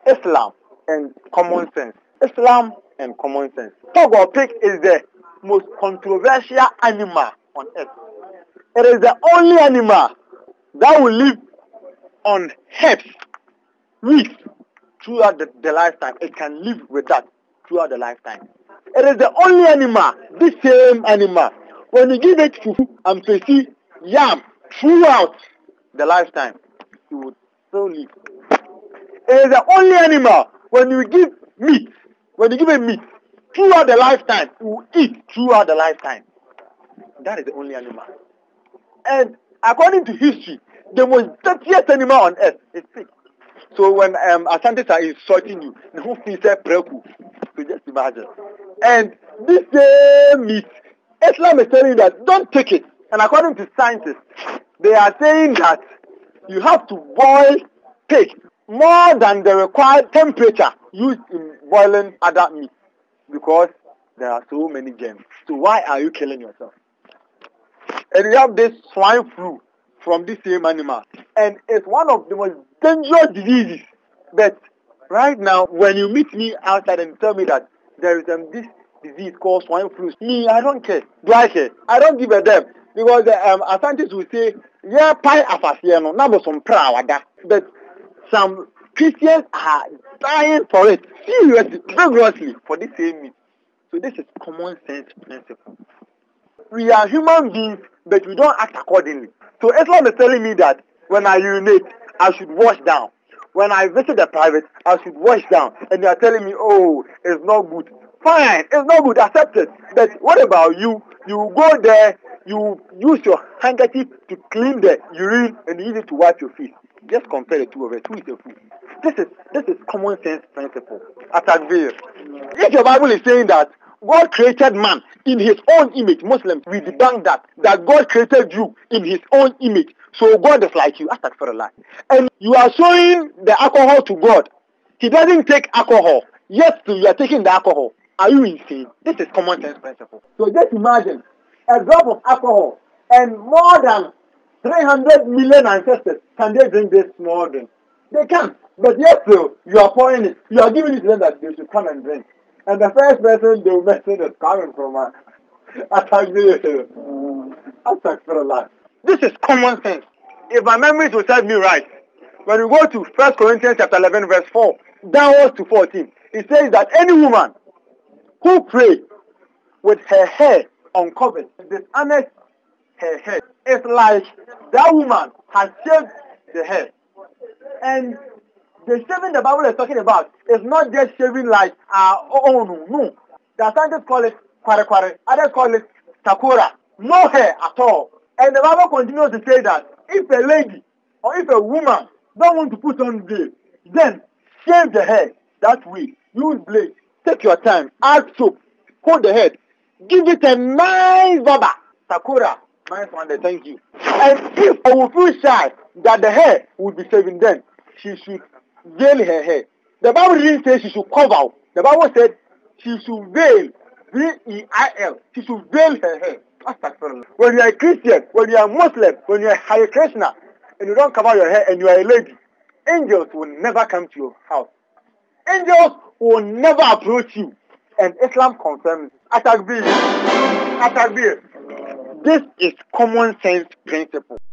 Islam and common sense. Islam and common sense. Dog or pig is the most controversial animal on earth. It is the only animal that will live on herbs, weeds, throughout the lifetime. It can live with that throughout the lifetime. It is the only animal, this same animal, when you give it fufu and pesi, yam, throughout the lifetime, it will still live. It is the only animal, when you give meat, when you give it meat, throughout the lifetime, it will eat throughout the lifetime. That is the only animal. And according to history, the most dirtiest animal on earth is pig. So when Asantes are insulting you, the whole thing is preku. So just imagine. And this meat, Islam is telling you that don't take it. And according to scientists, they are saying that you have to boil pig more than the required temperature used in boiling other meat, because there are so many germs. So why are you killing yourself? And you have this swine flu from this same animal, and it's one of the most dangerous diseases. But right now, when you meet me outside and tell me that there is this disease called swine flu, me, I don't care. Do I care? I don't give a damn, because Asantis will say, yeah, pie afasiano, na some prawada. But some Christians are dying for it, seriously, vigorously, for this same meat. So this is common sense principle. We are human beings, but we don't act accordingly. So Islam is telling me that when I urinate, I should wash down. When I visit the private, I should wash down. And they are telling me, oh, it's not good. Fine, it's not good, accept it. But what about you? You go there, you use your handkerchief to clean the urine and use it to wipe your face. Just compare the two of it. Who is the fool? This is common sense principle. Atakbir. If your Bible is saying that God created man in his own image, Muslims, we debunk that God created you in his own image. So God is like you. Astaghfirullah. And you are showing the alcohol to God. He doesn't take alcohol. Yet you are taking the alcohol. Are you insane? This is common sense principle. So just imagine a drop of alcohol and more than 300 million ancestors. Can they drink this small drink? They can't. But yet still, you are pouring it. You are giving it to them that they should come and drink. And the first person they will mention is coming from Astaghfirullah. This is common sense. If my memories will serve me right, when we go to 1 Corinthians chapter 11 verse 4 downwards to 14, it says that any woman who prays with her hair uncovered, dishonors her head, it's like that woman has shaved the hair. And the shaving the Bible is talking about is not just shaving like no. The scientists call it kware, others call it sakura. No hair at all. And the Bible continues to say that if a lady or if a woman don't want to put on veil, then shave the hair that way. Use blade. Take your time. Add soap. Hold the head. Give it a nice baba. Sakura. Nice one. Thank you. And if I will feel shy that the hair would be shaving, then she should veil her hair. The Bible didn't say she should cover. The Bible said she should veil. V-E-I-L. She should veil her hair. When you are a Christian, when you are a Muslim, when you are a Hare Krishna, and you don't cover your hair and you are a lady, angels will never come to your house. Angels will never approach you. And Islam confirms. Atakbir. This is common sense principle.